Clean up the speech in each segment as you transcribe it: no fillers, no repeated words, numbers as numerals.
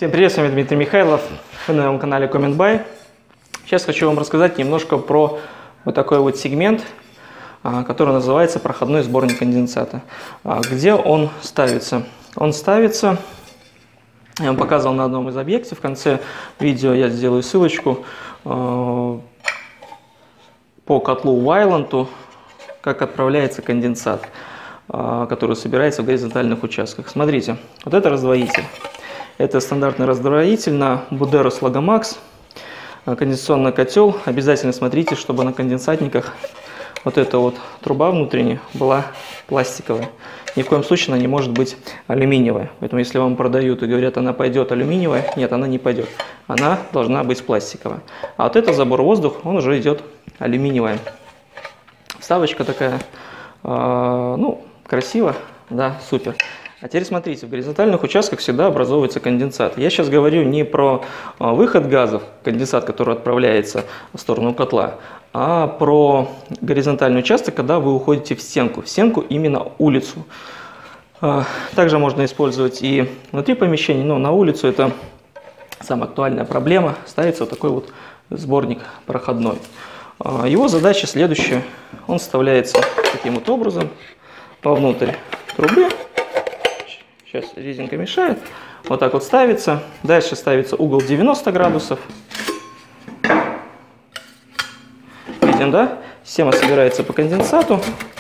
Всем привет, с вами Дмитрий Михайлов, вы на моем канале Comment By. Сейчас хочу вам рассказать немножко про вот такой вот сегмент, который называется проходной сборник конденсата. Где он ставится? Он ставится, я вам показывал на одном из объектов, в конце видео я сделаю ссылочку по котлу Вайланту, как отправляется конденсат, который собирается в горизонтальных участках. Смотрите, вот это раздвоитель. Это стандартный раздвоитель на Buderus Logomax, конденсационный котел. Обязательно смотрите, чтобы на конденсатниках вот эта вот труба внутренняя была пластиковая. Ни в коем случае она не может быть алюминиевая. Поэтому если вам продают и говорят, она пойдет алюминиевая, нет, она не пойдет. Она должна быть пластиковая. А вот это забор воздух, он уже идет алюминиевая. Вставочка такая, ну, красиво, да, супер. А теперь смотрите, в горизонтальных участках всегда образовывается конденсат. Я сейчас говорю не про выход газов, конденсат, который отправляется в сторону котла, а про горизонтальный участок, когда вы уходите в стенку именно улицу. Также можно использовать и внутри помещений, но на улицу это самая актуальная проблема. Ставится вот такой вот сборник проходной. Его задача следующая. Он вставляется таким вот образом вовнутрь трубы. Сейчас резинка мешает. Вот так вот ставится. Дальше ставится угол 90 градусов. Видим, да? Система собирается по конденсату.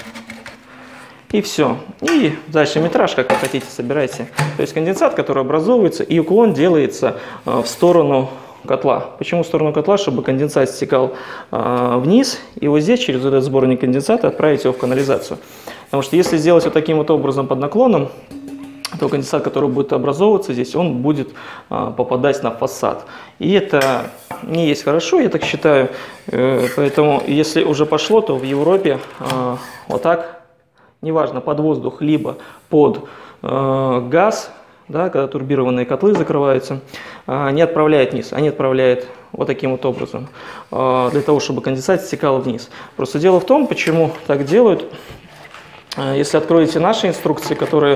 И все. И дальше метраж, как вы хотите, собирайте. То есть конденсат, который образовывается, и уклон делается в сторону котла. Почему в сторону котла? Чтобы конденсат стекал вниз. И вот здесь, через этот сборник конденсата, отправить его в канализацию. Потому что если сделать вот таким вот образом под наклоном, то конденсат, который будет образовываться здесь, он будет попадать на фасад. И это не есть хорошо, я так считаю. Поэтому, если уже пошло, то в Европе вот так, неважно, под воздух, либо под газ, да, когда турбированные котлы закрываются, не отправляют вниз, они отправляют вот таким вот образом, для того, чтобы конденсат стекал вниз. Просто дело в том, почему так делают. Если откроете наши инструкции, которые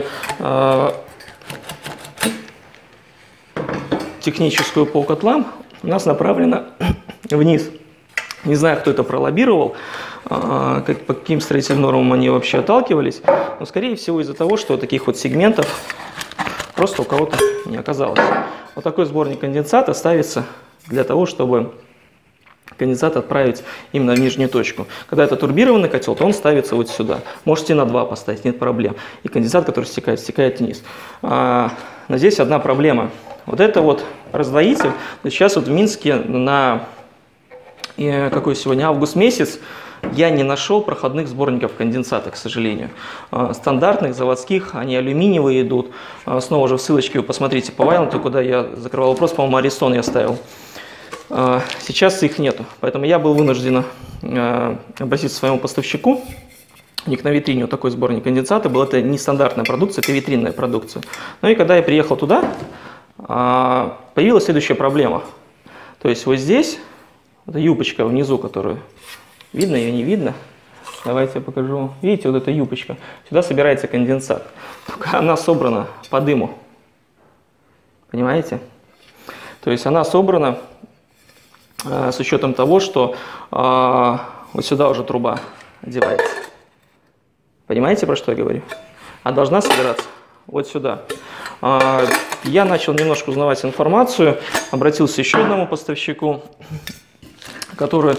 техническую по котлам, у нас направлено вниз. Не знаю, кто это пролоббировал, по каким строительным нормам они вообще отталкивались, но скорее всего из-за того, что таких вот сегментов просто у кого-то не оказалось. Вот такой сборник конденсата ставится для того, чтобы конденсат отправить именно в нижнюю точку. Когда это турбированный котел, то он ставится вот сюда. Можете на 2 поставить, нет проблем. И конденсат, который стекает, стекает вниз. Но здесь одна проблема. Вот это вот раздвоитель. Сейчас вот в Минске на какой сегодня август месяц я не нашел проходных сборников конденсата, к сожалению. Стандартных, заводских, они алюминиевые идут. Снова же в ссылочке вы посмотрите по Вайланту, куда я закрывал вопрос, по-моему, Аристон я ставил. Сейчас их нету, поэтому я был вынужден обратиться к своему поставщику. У них на витрине вот такой сборник конденсата был. Это не стандартная продукция, это витринная продукция. Ну и когда я приехал туда, появилась следующая проблема. То есть вот здесь, эта юбочка внизу, которую видно, ее не видно. Давайте я покажу. Видите, вот эта юбочка. Сюда собирается конденсат. Только она собрана по дыму. Понимаете? То есть она собрана с учетом того, что вот сюда уже труба одевается. Понимаете, про что я говорю? А должна собираться вот сюда. Я начал немножко узнавать информацию, обратился еще к одному поставщику, который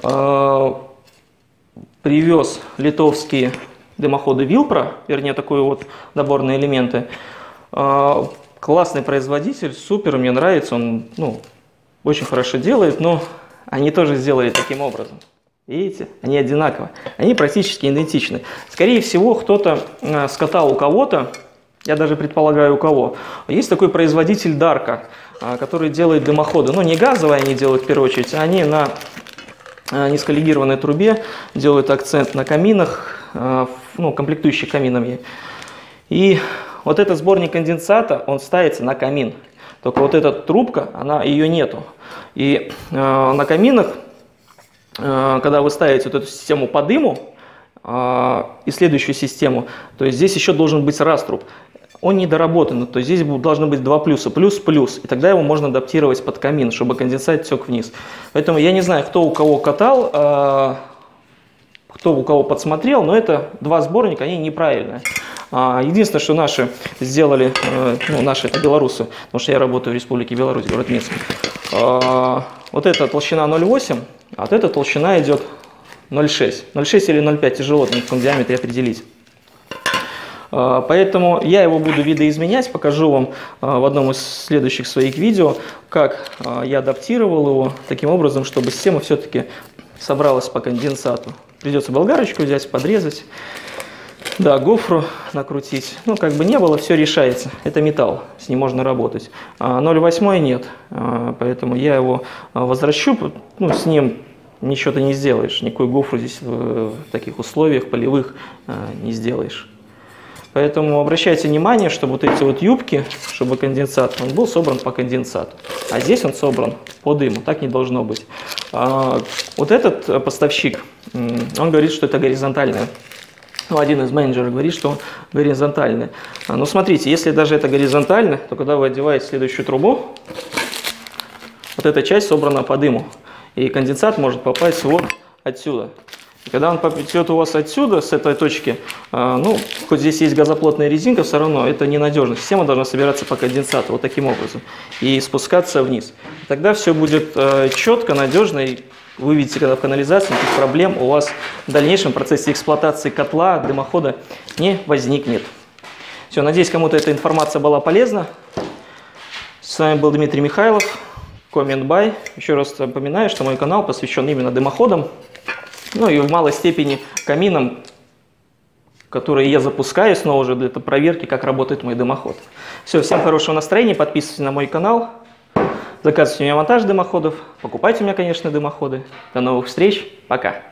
привез литовские дымоходы Вилпро, вернее, такой вот наборные элементы. Классный производитель, супер, мне нравится, он, ну, очень хорошо делает, но они тоже сделали таким образом. Видите, они одинаковы, они практически идентичны. Скорее всего, кто-то скатал у кого-то, я даже предполагаю у кого. Есть такой производитель Дарка, который делает дымоходы, ну не газовые они делают в первую очередь, а они на низколегированной трубе делают акцент на каминах, ну комплектующих каминами. И вот этот сборник конденсата, он ставится на камин. Только вот эта трубка, ее нету. И на каминах, когда вы ставите вот эту систему по дыму и следующую систему, то есть здесь еще должен быть раструб. он недоработан, то есть здесь должны быть два плюса, плюс, и тогда его можно адаптировать под камин, чтобы конденсат тек вниз. Поэтому я не знаю, кто у кого катал, кто у кого подсмотрел, но это два сборника, они неправильные. Единственное, что наши сделали, ну, наши это белорусы, потому что я работаю в Республике Беларусь, город Минск. Вот эта толщина 0,8, а вот эта толщина идет 0,6. 0,6 или 0,5 тяжело в каком диаметре определить. Поэтому я его буду видоизменять, покажу вам в одном из следующих своих видео, как я адаптировал его таким образом, чтобы система все-таки собралась по конденсату. Придется болгарочку взять, подрезать, да, гофру накрутить. Ну, как бы не было, все решается. Это металл, с ним можно работать. 0,8 нет, поэтому я его возвращу, ну, с ним ничего ты не сделаешь, никакой гофру здесь в таких условиях полевых не сделаешь. Поэтому обращайте внимание, чтобы вот эти вот юбки, чтобы конденсат, он был собран по конденсату. А здесь он собран по дыму, так не должно быть. Вот этот поставщик, он говорит, что это горизонтальное. Ну, один из менеджеров говорит, что он горизонтальный. Но смотрите, если даже это горизонтально, то когда вы одеваете следующую трубу, вот эта часть собрана по дыму. И конденсат может попасть вот отсюда. И когда он попадет у вас отсюда, с этой точки, ну, хоть здесь есть газоплотная резинка, все равно это ненадежно. Система должна собираться по конденсату вот таким образом и спускаться вниз. Тогда все будет четко, надежно, и вы видите, когда в канализации никаких проблем у вас в дальнейшем процессе эксплуатации котла, дымохода не возникнет. Все, надеюсь, кому-то эта информация была полезна. С вами был Дмитрий Михайлов, Comment By. Еще раз напоминаю, что мой канал посвящен именно дымоходам, ну и в малой степени каминам, которые я запускаю снова же для проверки, как работает мой дымоход. Все, всем хорошего настроения, подписывайтесь на мой канал, заказывайте у меня монтаж дымоходов, покупайте у меня, конечно, дымоходы. До новых встреч, пока!